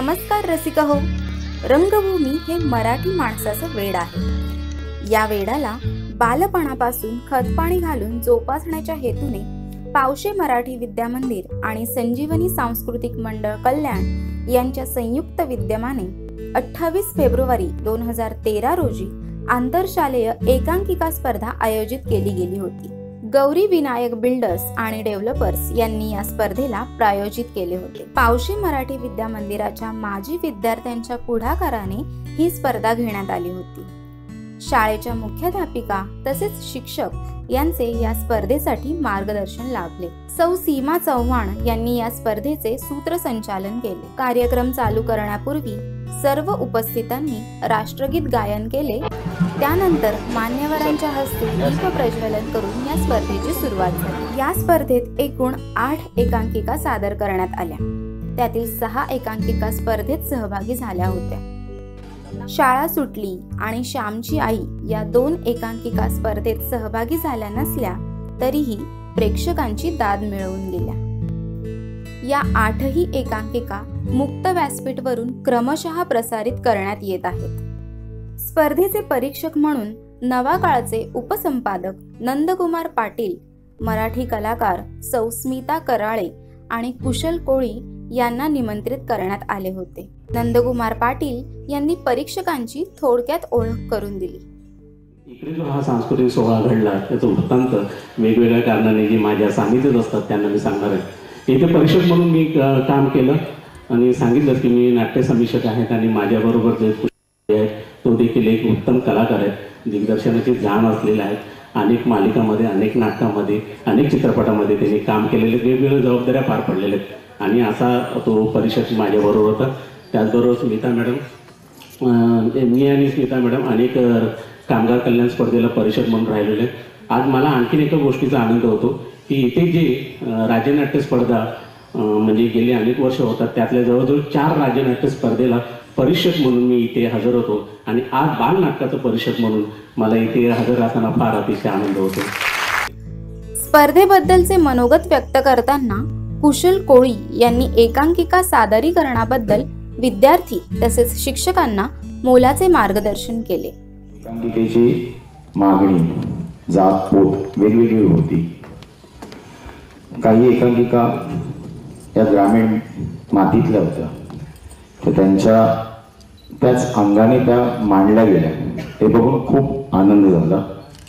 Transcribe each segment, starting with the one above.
नमस्कार रसिका हो. रंगभूमी हे मराठी माणसाचं वेड आहे. या वेडाला बालपणापासून खतपाणी घालून जोपासण्याच्या हेतूने पावशे मराठी विद्या मंदिर आणि संजीवनी सांस्कृतिक मंडळ कल्याण यांच्या संयुक्त विद्यमाने 28 फेब्रुवारी 2013 रोजी आंतरशालेय एकांकिका स्पर्धा आयोजित केली गेली होती. गौरी विनायक बिल्डर्स आणि डेव्हलपर्स यांनी या स्पर्धेला प्रायोजित केले होते. पावशे मराठी विद्या मंदिराच्या माजी विद्यार्थ्यांच्या पुढाकाराने ही स्पर्धा घेण्यात आली होती. शाळेच्या मुख्याध्यापिका तसेच शिक्षक यांचे या स्पर्धेसाठी मार्गदर्शन लाभले. सौ सीमा चव्हाण यांनी या स्पर्धेचे सूत्रसंचालन केले. कार्यक्रम चालू करण्यापूर्वी सर्व उपस्थितांनी राष्ट्रगीत गायन केले. त्यानंतर मान्यवरांच्या हस्ते दीप प्रज्वलन करून या स्पर्धेची सुरुवात झाली. या स्पर्धेत एकूण 8 एकांकिका सादर करण्यात आल्या. त्यातील 6 एकांकिका स्पर्धेत सहभागी झाल्या होत्या. शाळा सुटली आणि श्यामची आई या 2 एकांकिका स्पर्धेत सहभागी झाल्या नसल्या तरीही प्रेक्षकांची दाद मिळवून गेल्या. या 8ही एकांकिका मुक्त व्यासपीठवरून क्रमशः प्रसारित करण्यात येत आहेत. स्पर्धेचे परीक्षक म्हणून नवा काळचे उपसंपादक नंदकुमार पाटील, मराठी कलाकार सौ स्मिता कराळे आणि कुशल कोळी यांना निमंत्रित करण्यात आले होते. नंदकुमार पाटील यांनी परीक्षकांची थोडक्यात ओळख करून दिली. इकडे जो हा सांस्कृतिक सोहळा घडला त्याचं वृत्तांत वेगवेगळ्या कारणाने जे माझ्या सानिध्यात असतात त्यांना मी सांगणार आहे. इथे परीक्षक म्हणून मी काम केलं आणि सांगितलं की मी नाट्य समीक्षक आहेत आणि माझ्याबरोबर जे आहे तो देखील एक उत्तम कलाकार आहे. दिग्दर्शनाची जाण असलेला आहे. अनेक मालिकामध्ये, अनेक नाटकामध्ये, अनेक चित्रपटामध्ये त्यांनी काम केलेले, वेगवेगळ्या जबाबदाऱ्या पार पडलेल्या आहेत आणि असा तो परीक्षक माझ्याबरोबर होता. त्याचबरोबर स्मिता मॅडम, मी आणि स्मिता मॅडम अनेक कामगार कल्याण स्पर्धेला परीक्षक म्हणून राहिलेले. आज मला आणखीन एका गोष्टीचा आनंद होतो की इथे जे राज्यनाट्य स्पर्धा म्हणजे गेली अनेक वर्ष होतात त्यातल्या जवळजवळ 4 राज्यनाट्य स्पर्धेला परीक्षक म्हणून मी इथे हजर होतो आणि आज बालनाटकाचं परीक्षक म्हणून मला इथे हजर राहताना फार अतिशय आनंद होतो. स्पर्धेबद्दलचे मनोगत व्यक्त करताना कुशल कोळी यांनी एकांकिका सादरीकरणाबद्दल विद्यार्थी तसेच शिक्षकांना मोलाचे मार्गदर्शन केले. एकांकिकेची मागणी जात पोत वेगवेगळी होती. काही एकांकिका या ग्रामीण मातीतल्या होत्या तर त्यांच्या त्याच अंगाने त्या मांडल्या गेल्या. ते बघून खूप आनंद झाला.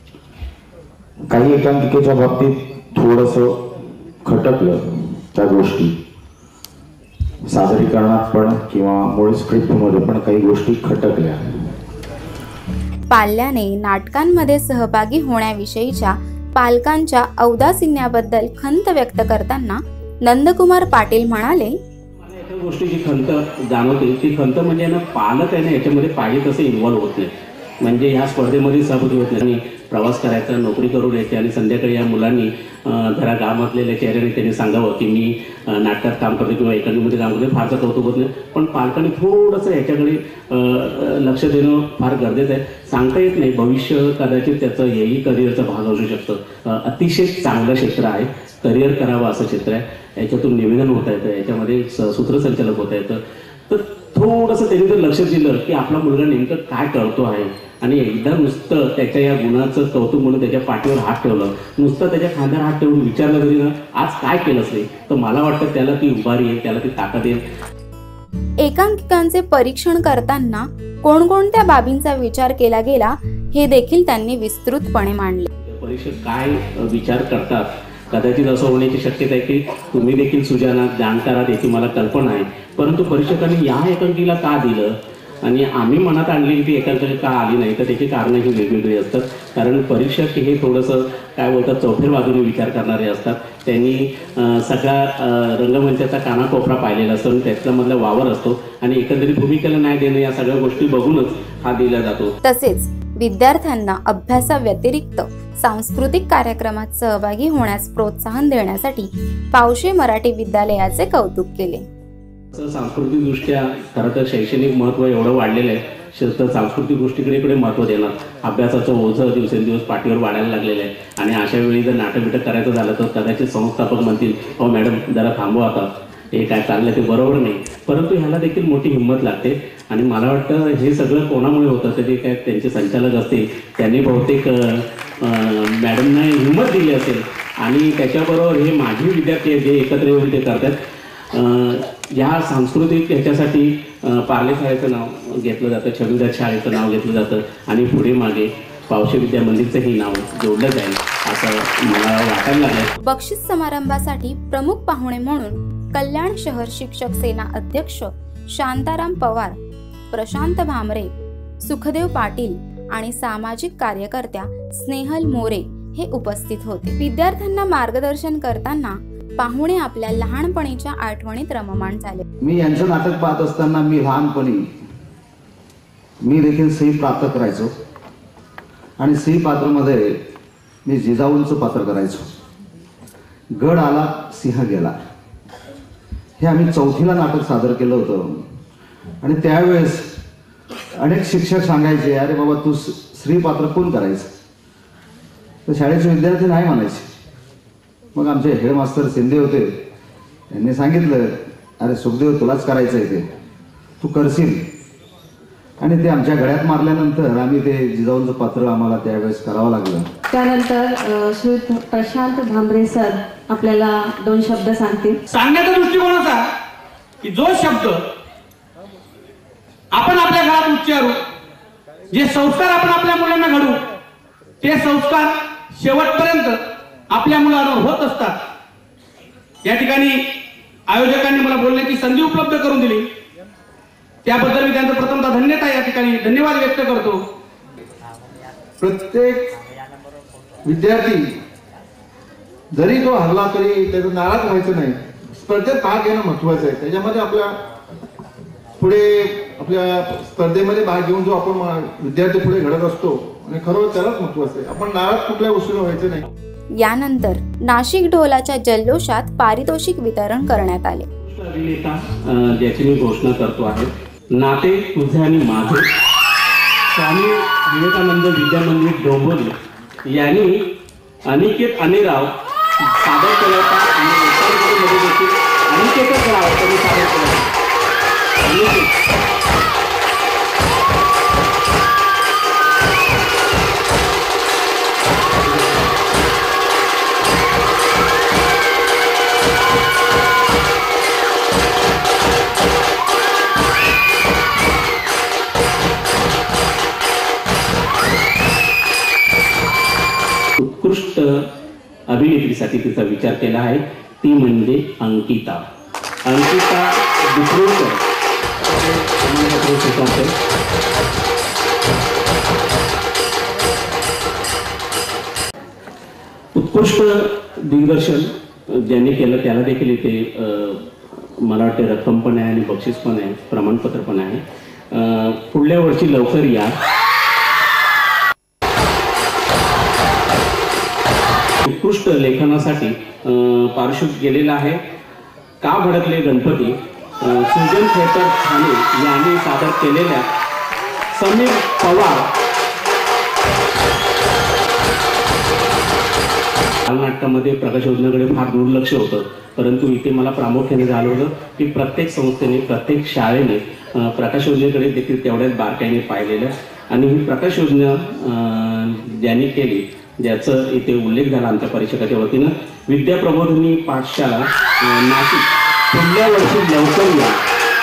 काही एकांकिकेच्या बाबतीत थोडंसं खटकलं. त्या गोष्टी सादरीकरणात पण किंवा मूळ स्क्रिप्टमध्ये पण काही गोष्टी खटकल्या. पाल्याने नाटकांमध्ये सहभागी होण्याविषयीच्या पालकांच्या औदासिन्याबद्दल खंत व्यक्त करताना नंदकुमार पाटील म्हणाले, मला एका गोष्टीची खंत जाणवते. ती खंत म्हणजे ना पालक आहे ना याच्यामध्ये पाहिजे तसे इन्व्हॉल्व्ह होत नाही. म्हणजे ह्या स्पर्धेमध्ये सहभागी होत नाही. प्रवास करायचा, नोकरी करून यायची आणि संध्याकाळी या मुलांनी जरा गावातलेल्या चेहऱ्याने त्यांनी सांगावं की मी नाटकात काम करतो किंवा एकांकिकेमध्ये काम करतो. फारचं कौतुक होत नाही. पण पालकांनी थोडंसं याच्याकडे लक्ष देणं फार गरजेचं आहे. सांगता येत नाही, भविष्य कदाचित त्याचं हेही करिअरचा भाग असू शकतं. अतिशय चांगलं क्षेत्र आहे. करिअर करावं असं क्षेत्र आहे. याच्यातून निवेदन होता येतं, याच्यामध्ये सूत्रसंचालक होता येतं. तर थोडंसं त्यांनी जर लक्ष दिलं की आपला मुलगा नेमकं काय करतो आहे आणि एकदा नुसतं त्याच्या या गुणाचं कौतुक म्हणून त्याच्या पाठीवर हात ठेवलं, नुसतं त्याच्या खांद्यावर हात ठेवून विचारलं तरी ना आज काय केलंच नाही तर मला वाटतं त्याला ती उभारी आहे, त्याला ती ताकद आहे. एकांकिकांचे परीक्षण करताना कोणकोणत्या बाबींचा विचार केला गेला हे देखील त्यांनी विस्तृतपणे मांडले. परीक्षक काय विचार करतात कदाचित असं होण्याची शक्यता आहे की तुम्ही देखील सुजानात जाणकार आहात याची मला कल्पना आहे. परंतु परीक्षकांनी या एकांकिकेला का दिलं आणि आम्ही मनात आणलेली ती एकांकिका का आली नाही तर त्याची कारणं ही वेगवेगळी असतात. कारण परीक्षक हे थोडंसं काय बोलतात चौफेर बाजूने विचार करणारे असतात. त्यांनी सगळा रंगमंचाचा कानाकोपरा पाहिलेला असतो आणि त्याच्यामधला वावर असतो आणि एकंदरीत भूमिकेला न्याय देणं या सगळ्या गोष्टी बघूनच हा दिला जातो. तसेच विद्यार्थ्यांना अभ्यासाव्यतिरिक्त सांस्कृतिक कार्यक्रमात सहभागी होण्यास प्रोत्साहन देण्यासाठी पावशे मराठी विद्यालयाचे कौतुक केले. सांस्कृतिक दृष्ट्या खरं तर शैक्षणिक महत्त्व एवढं वाढलेलं आहे तर सांस्कृतिक गोष्टीकडे महत्त्व देणार. अभ्यासाचं ओझं दिवसेंदिवस पाठीवर वाढायला लागलेलं आहे आणि अशा वेळी जर नाटक करायचं झालं तर कदाचित संस्थापक म्हणतील हो मॅडम जरा थांबवा आता हे काय चाललं ते बरोबर नाही, परंतु ह्याला देखील मोठी हिंमत लागते. आणि मला वाटतं हे सगळं कोणामुळे होतं तर ते काय त्यांचे संचालक असतील, त्यांनी बहुतेक मॅडमना हिंमत दिली असेल. आणि त्याच्याबरोबर हे माझे विद्यार्थी आहेत जे एकत्र येऊन ते करतात. या सांस्कृतिक ह्याच्यासाठी पार्ले शाळेचं नाव घेतलं जातं, छबीदार शाळेचं नाव घेतलं जातं आणि पुढे मागे पावशे विद्या मंदिरचंही नाव जोडलं जाईल असं मला वाटायला लागलं. बक्षीस समारंभासाठी प्रमुख पाहुणे म्हणून कल्याण शहर शिक्षक सेना अध्यक्ष शांताराम पवार, प्रशांत भामरे, सुखदेव पाटील आणि सामाजिक कार्यकर्त्या स्नेहल मोरे हे उपस्थित होते. विद्यार्थ्यांना मार्गदर्शन करताना पाहुणे आपल्या लहानपणीच्या आठवणीत रममाण झाले. मी यांचं नाटक पाहत असताना मी लहानपणी मी देखील स्त्री प्राप्त करायचो आणि स्त्री पात्रामध्ये मी जिजाऊंचं पात्र करायचो. गड आला सिंह गेला हे आम्ही चौथीला नाटक सादर केलं होतं. आणि त्यावेळेस अनेक शिक्षक सांगायचे, अरे बाबा तू स्त्री पात्र कोण करायचं, तर शाळेचे विद्यार्थी नाही म्हणायचे. मग आमचे हेडमास्टर शिंदे होते, त्यांनी सांगितलं, अरे सुखदेव तुलाच करायचं आहे, ते तू करशील. आणि ते आमच्या गळ्यात मारल्यानंतर आम्ही ते जिजाऊंचं पात्र आम्हाला त्यावेळेस करावं लागलं. त्यानंतर श्री प्रशांत भामरे सर आपल्याला 2 शब्द सांगतील. सांगण्याचा दृष्टिकोन असा की जो शब्द आपण आपल्या घरात उच्चारू, जे संस्कार आपण आपल्या मुलांना घडू, ते संस्कार शेवटपर्यंत आपल्या मुलांवर होत असतात. या ठिकाणी आयोजकांनी मला बोलण्याची संधी उपलब्ध करून दिली, त्याबद्दल मी त्यांचं प्रथमतः या ठिकाणी धन्यवाद व्यक्त करतो. प्रत्येक विद्यार्थी जरी तो हरला तरी त्याचं नाराज व्हायचं नाही. स्पर्धेत भाग घेणं महत्वाचं आहे. त्याच्यामध्ये आपल्या पुढे आपल्या स्पर्धेमध्ये भाग घेऊन जो आपण विद्यार्थी पुढे घडत असतो आणि खरोखर त्यालाच महत्वाचं आहे. आपण नाराज कुठल्या गोष्टीला व्हायचं नाही. यानंतर नाशिक ढोलाच्या जल्लोषात पारितोषिक वितरण करण्यात आले. अभिनेता ज्याची मी घोषणा करतो आहे, नाते तुझे आणि माझे, स्वामी विवेकानंद विद्या मंदिर डोंबिवली यांनी अनिकेत अनिराव सादर केला होता. आणि देखील अनिकेतच राव त्यांनी सादर केला होता. उत्कृष्ट अभिनेत्रीसाठी तिचा विचार केला आहे, ती म्हणजे अंकिता. अंकिता दुसरेकर उत्कृष्ट दिग्दर्शन ज्यांनी केलं त्याला देखील इथे मला वाटते रक्कम पण आहे आणि बक्षीस पण आहे, प्रमाणपत्र पण आहे. पुढल्या वर्षी लवकर या. उत्कृष्ट लेखनासाठी पारितोषिक गेलेलं आहे का भडकले गणपती, सुजन थिएटर ठाणे यांनी सादर केलेल्या समीर पवार नाटकामध्ये प्रकाश योजनेकडे फार दुर्लक्ष होतं, परंतु इथे मला प्रामुख्याने झालं होतं की प्रत्येक संस्थेने प्रत्येक शाळेने प्रकाश योजनेकडे देखील तेवढ्याच बारकाईने पाहिलेलं. आणि ही प्रकाश योजना ज्यांनी केली ज्याचं इथे उल्लेख झाला आमच्या परिषदेच्या वतीनं, विद्या प्रबोधिनी पाठशाळा नाशिक, पुढल्या वर्षी लवकर या.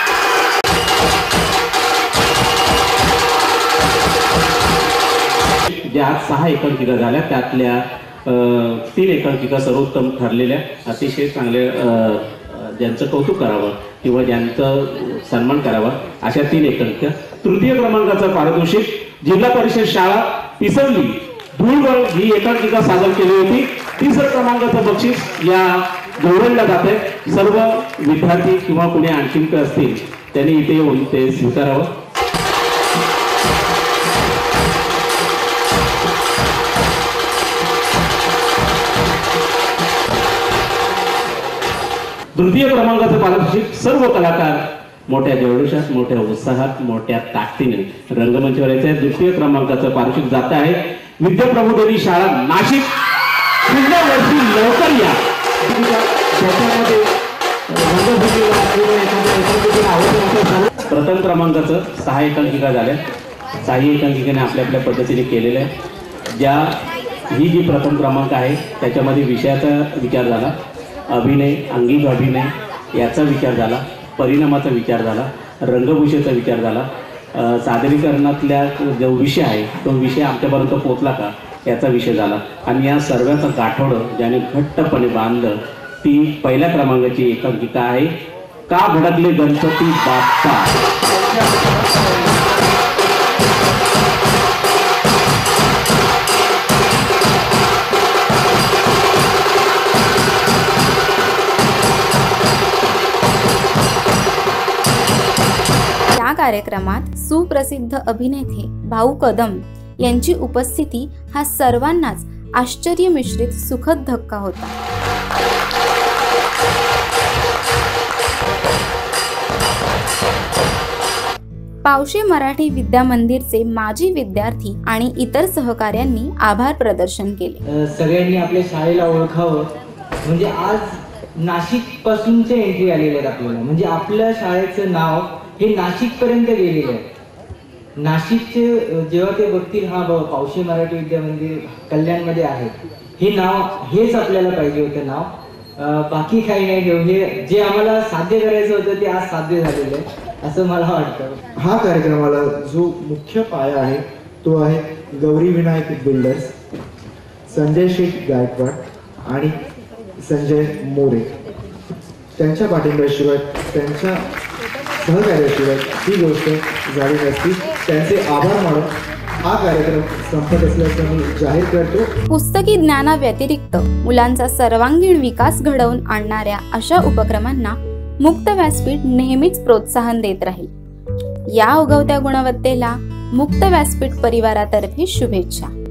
ज्या 6 एकांकिका झाल्या त्यातल्या 3 एकांकिका सर्वोत्तम ठरलेल्या, अतिशय चांगले ज्यांचं कौतुक करावं किंवा ज्यांचं सन्मान करावा अशा 3 एकांकिका. तृतीय क्रमांकाचं पारितोषिक जिल्हा परिषद शाळा पिसवली धूळवड ही एकांकिका सादर केली होती. 3रा क्रमांकाचं बक्षीस या गौरवलं जाते. सर्व विद्यार्थी किंवा कुणी आणखीन असतील त्यांनी इथे येऊन ते स्वीकारावं. तृतीय क्रमांकाचं पारितोषिक सर्व कलाकार मोठ्या जल्लोषात, मोठ्या उत्साहात, मोठ्या ताकदीने रंगमंचावर यायचं आहे. द्वितीय क्रमांकाचं पारितोषिक जात आहे विद्या प्रबोधिनी शाळा नाशिक, पुढल्या वर्षी लवकर या. ज्याच्यामध्ये प्रथम क्रमांकाचं 6 एकांकिका झाल्या. 6 एकांकिकेने आपल्या आपल्या पद्धतीने केलेलं आहे. ही जी प्रथम क्रमांक आहे त्याच्यामध्ये विषयाचा विचार झाला, अभिनय, अंगिक अभिनय याचा विचार झाला, परिणामाचा विचार झाला, रंगभूषेचा विचार झाला, सादरीकरणातल्या जो विषय आहे तो विषय आमच्यापर्यंत पोचला का याचा विषय झाला. आणि या सर्वांचं गाठोडं ज्याने घट्टपणे बांधलं ती पहिल्या क्रमांकाची एकांकिका आहे, का भडकले गणपती बाप्पा. या कार्यक्रमात सुप्रसिद्ध अभिनेते भाऊ कदम यांची उपस्थिती हा सर्वांनाच आश्चर्य मिश्रित सुखद धक्का होता. पावशे मराठी विद्या मंदिरचे माजी विद्यार्थी आणि इतर सहकाऱ्यांनी आभार प्रदर्शन केले. सगळ्यांनी आपल्या शाळेला ओळखावं, म्हणजे आज नाशिक पासूनचे एंट्री आलेले आहेत आपल्याला, म्हणजे आपल्या शाळेचं नाव हे नाशिक पर्यंत गेलेलं आहे. नाशिकचे जेव्हा ते बघतील हा पावशे मराठी विद्या मंदिर कल्याणमध्ये आहे, हे नाव हेच आपल्याला पाहिजे होतं नाव, बाकी काही नाही घेऊ. हे जे आम्हाला साध्य करायचं होतं ते आज साध्य झालेलं आहे असं मला वाटतं. हा कार्यक्रमाला जो मुख्य पाया आहे तो आहे गौरी विनायक बिल्डर्स, संजय शेठ गायकवाड आणि संजय मोरे. त्यांच्या पाठिंब्याशिवाय, त्यांच्या सहकार्याशिवाय ही गोष्ट झाली नसती. त्यांचे आभार मानून हा कार्यक्रम संपत असल्याचं मी जाहीर करतो. पुस्तकी ज्ञानाव्यतिरिक्त मुलांचा सर्वांगीण विकास घडवून आणणाऱ्या अशा उपक्रमांना मुक्त व्यासपीठ नेहमीच प्रोत्साहन देत राहील. या उगवत्या गुणवत्तेला मुक्त व्यासपीठ परिवारातर्फे शुभेच्छा.